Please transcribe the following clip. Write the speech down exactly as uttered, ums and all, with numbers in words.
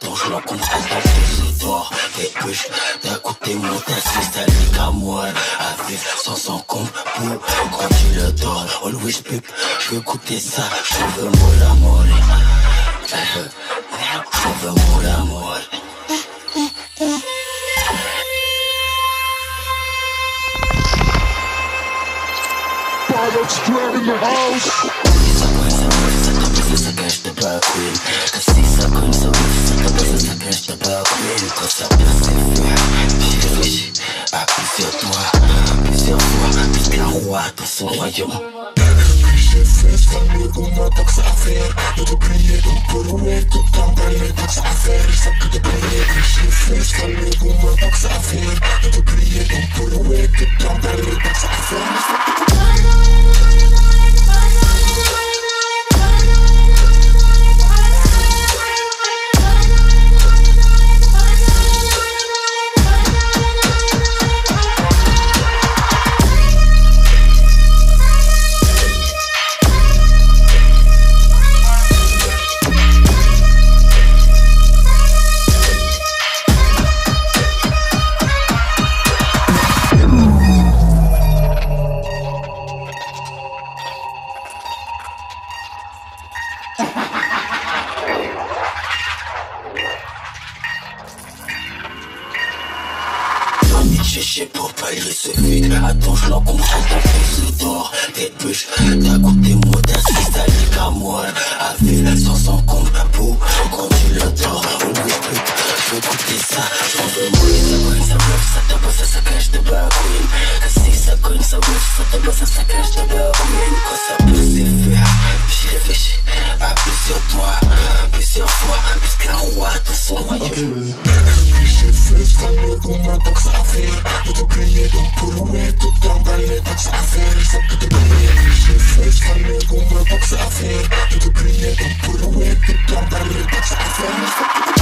Attends, je l'encontre dans tes dehors, des bûches. D'un côté, mon tassis, t'as les camoines. À vivre sans encombre pour quand tu le dors. Always pip, je veux goûter ça. Je veux mon amour. Je veux, je veux mon amour. Pilots Club in the house. Ça cache de bas queen. Que si ça cogne, ça ouf, ça ça cache de bas queen. Quand ça passe, c'est fait. J'y réfléchis à plusieurs doigts, plusieurs fois, plus qu'un roi dans son royaume. J'ai fait ce fameux qu'on m'a pas que ça à faire. De te plier, donc pour le way, tout t'emballer, pas que ça à faire. Ça que de plier, j'ai fait ce fameux qu'on m'a pas que ça à faire. De te plier, donc pour le way, tout t'emballer, pas que ça à faire. Chercher pour pallier ce vide. Attends, je l'encombre dans tes d'or, des bûches. D'un côté, moi, t'assis, t'as les camoines. À vivre sans encombre pour quand tu le dors. On lui explique, je veux goûter ça. J'en veux mourir, ça cogne, ça bouffe, ça tape, ça, ça cache de bas queen. Que si ça cogne, ça bouffe, ça tape, ça, ça cache de bas queen. Quand ça peut c'est faire, j'y réfléchis à plusieurs doigts, plusieurs fois, plus qu'un roi dans son royaume. J'ai fait ce fameux qu'on m'a pas que ça à faire. De te plier, donc pour le way, tout t'emballer, pas que ça à faire. Ça que de plier, j'ai fait ce fameux qu'on m'a pas que ça à faire. De te plier, donc pour le way, tout t'emballer, pas que ça à faire.